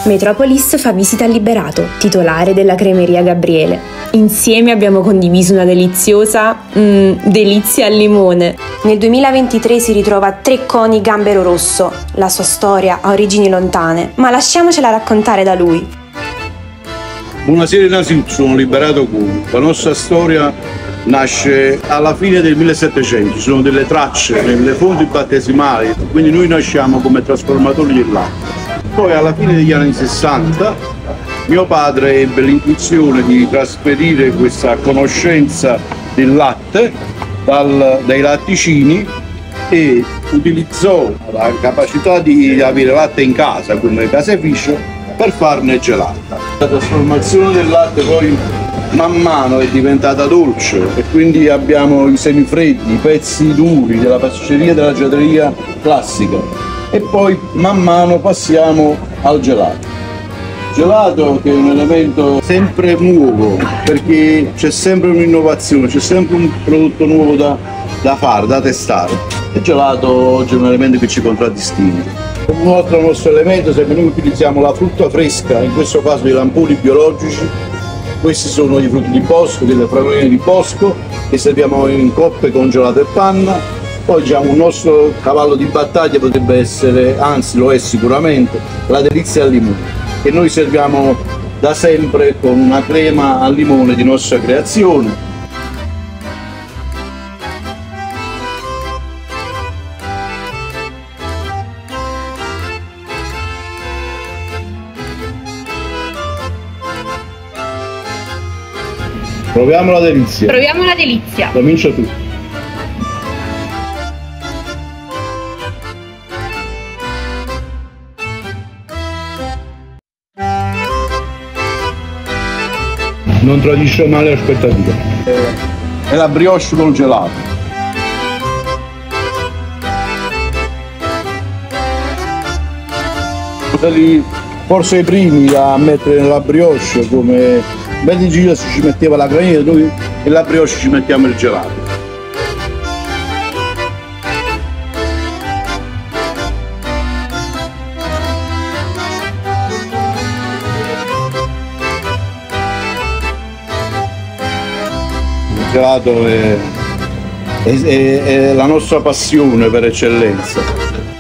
Metropolis fa visita al Liberato, titolare della cremeria Gabriele. Insieme abbiamo condiviso una deliziosa delizia al limone. Nel 2023 si ritrova a Trecconi Gambero Rosso. La sua storia ha origini lontane, ma lasciamocela raccontare da lui. Buonasera innanzitutto, sono Liberato Cuomo. La nostra storia nasce alla fine del 1700, ci sono delle tracce nelle fonti battesimali, quindi noi nasciamo come trasformatori del latte. Poi alla fine degli anni 60 mio padre ebbe l'intuizione di trasferire questa conoscenza del latte dai latticini e utilizzò la capacità di avere latte in casa come caseificio per farne gelata. La trasformazione del latte poi man mano è diventata dolce e quindi abbiamo i semifreddi, i pezzi duri della pasticceria e della gelateria classica e poi man mano passiamo al gelato. Gelato che è un elemento sempre nuovo perché c'è sempre un'innovazione, c'è sempre un prodotto nuovo da fare, da testare. Il gelato oggi è un elemento che ci contraddistingue. Un altro nostro elemento è che noi utilizziamo la frutta fresca, in questo caso dei lamponi biologici. Questi sono i frutti di bosco, delle fragoline di bosco che serviamo in coppe con gelato e panna. Poi abbiamo un nostro cavallo di battaglia, potrebbe essere, anzi lo è sicuramente, la delizia al limone, che noi serviamo da sempre con una crema al limone di nostra creazione. Proviamo la delizia. Proviamo la delizia. Comincia tu. Non tradisce male le aspettative. È la brioche con gelato. Stati forse i primi a mettere nella brioche, come ben in giro si ci metteva la granita, noi nella brioche ci mettiamo il gelato. Il gelato è la nostra passione per eccellenza.